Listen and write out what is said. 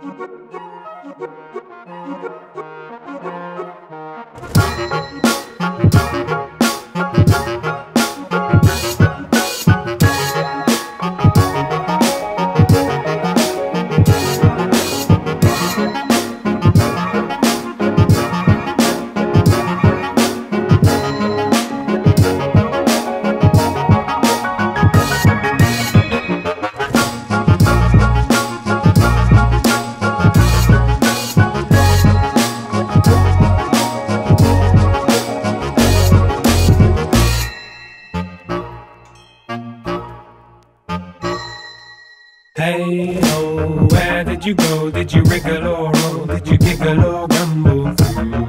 Hey ho, where did you go? Did you wriggle or roll? Did you giggle or rumble through?